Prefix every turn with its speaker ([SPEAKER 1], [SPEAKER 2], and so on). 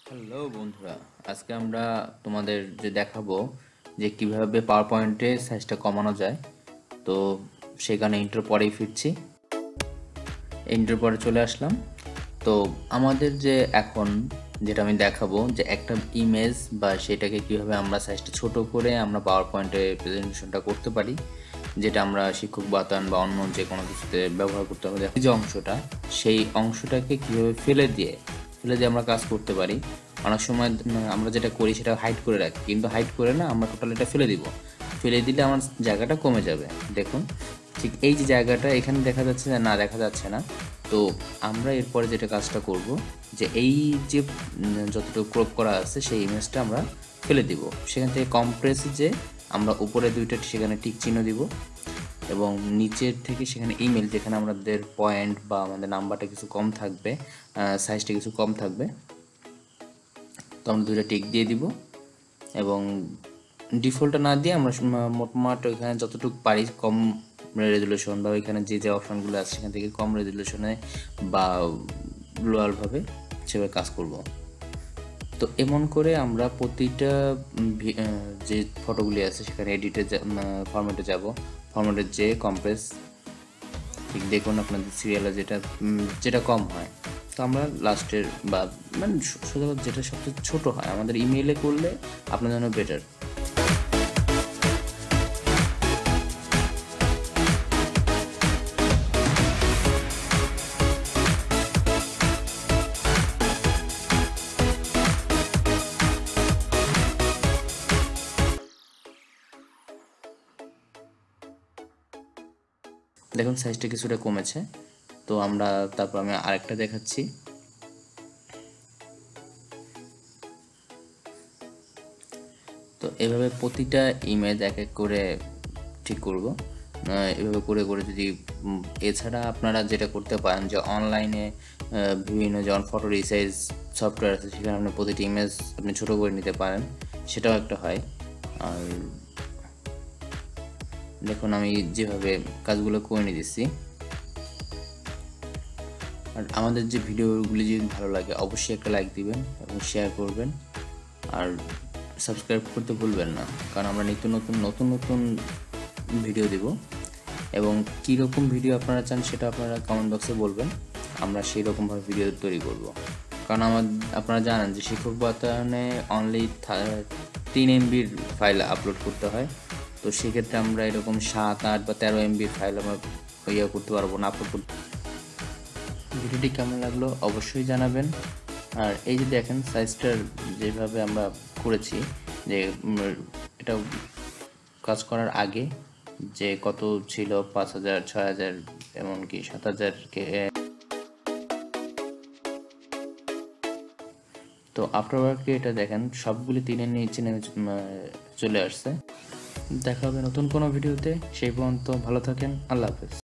[SPEAKER 1] Hello বন্ধুরা, আজকে আমরা তোমাদের দেখাবো যে কিভাবে পাওয়ার পয়েন্টে সাইজটা কমানো যায়। তো সেখানে ইন্টার পরেই ফিরছি, ইন্টার পরে চলে আসলাম। তো আমাদের এখন যেটা আমি দেখাবো যে একটা ইমেজ বা সেটাকে কিভাবে আমরা সাইজটা ছোট করে আমরা পাওয়ার পয়েন্টে প্রেজেন্টেশনটা করতে পারি, যেটা আমরা শিক্ষক বাতায়ন বা অন্য যে কোনো কিছুতে ব্যবহার করতে হবে। যে অংশটা, সেই অংশটাকে কিভাবে ফেলে দিয়ে আমরা কাজ করতে পারি। অনেক সময় আমরা যেটা করি সেটা হাইড করে রাখি, কিন্তু হাইড করে না, আমরা টোটাল এটা ফেলে দিব। ফেলে দিলে আমার জায়গাটা কমে যাবে। দেখুন, ঠিক এই যে জায়গাটা এখানে দেখা যাচ্ছে না, দেখা যাচ্ছে না। তো আমরা এরপরে যেটা কাজটা করব, যে এই যে যতটুকু ক্রপ করা আছে সেই ইমেজটা আমরা ফেলে দিব। সেখান থেকে কম্প্রেস যে আমরা উপরে দুইটা সেখানে টিক চিহ্ন দিব, এবং নিচের থেকে সেখানে ইমেল, যেখানে আমাদের পয়েন্ট বা আমাদের নাম্বারটা কিছু কম থাকবে, সাইজটা কিছু কম থাকবে, তো আমরা দুইটা টিক দিয়ে দিব। এবং ডিফল্টটা না দিয়ে আমরা মোটামুটি ওইখানে যতটুকু পারি কম রেজুলেশন, বা ওইখানে যে অপশনগুলো আছে সেখান থেকে কম রেজুলেশনে বা লোয়ারভাবে সেভাবে কাজ করব। তো এমন করে আমরা প্রতিটা যে ফটোগুলি আছে সেখানে এডিটে ফরম্যাটে যাব, ফরম্যাটে যে কম্প্রেস, ঠিক দেখুন আপনাদের সিরিয়ালে যেটা কম হয়, তো আমরা লাস্টের বা মানে শুধু যেটা সবচেয়ে ছোট হয় আমাদের ইমেইলে করলে আপনার জন্য বেটার। দেখুন সাইজটা কিছুটা কমেছে। তো আমরা তারপর আমি আরেকটা দেখাচ্ছি। তো এভাবে প্রতিটা ইমেজ এক এক করে ঠিক করব। এভাবে করে করে যদি এছাড়া আপনারা যেটা করতে পারেন, যে অনলাইনে বিভিন্ন যেমন ফটো রিসাইজ সফটওয়্যার আছে, সেখানে আপনি প্রতিটি ইমেজ আপনি ছোটো করে নিতে পারেন, সেটাও একটা হয়। আর দেখুন আমি যেভাবে কাজগুলো করে নিয়ে দিচ্ছি। আর আমাদের যে ভিডিওগুলি যদি ভালো লাগে অবশ্যই একটা লাইক দিবেন এবং শেয়ার করবেন, আর সাবস্ক্রাইব করতে ভুলবেন না, কারণ আমরা নিত্য নতুন নতুন নতুন ভিডিও দেব। এবং কীরকম ভিডিও আপনারা চান সেটা আপনারা কমেন্ট বক্সে বলবেন, আমরা সেই রকমভাবে ভিডিও তৈরি করব। কারণ আপনারা জানেন যে শিক্ষক বাতায়নে অনলি 3 MB ফাইল আপলোড করতে হয়। তো সেক্ষেত্রে আমরা এরকম 7, 8 বা 13 MB ফাইল আমরা করতে পারবো না, আপলোড করতে। ভিডিওটি কেমন লাগলো অবশ্যই জানাবেন। আর এই যে দেখেন সাইজটার যেভাবে আমরা করেছি, যে এটা কাজ করার আগে যে কত ছিল, 5000, 6000, এমনকি 7000 কে। তো আফটারওয়ার্কে এটা দেখেন সবগুলি 3-এর নিচে নেমে চলে আসছে। দেখা হবে নতুন কোনো ভিডিওতে, সেই পর্যন্ত ভালো থাকেন, আল্লাহ হাফেজ।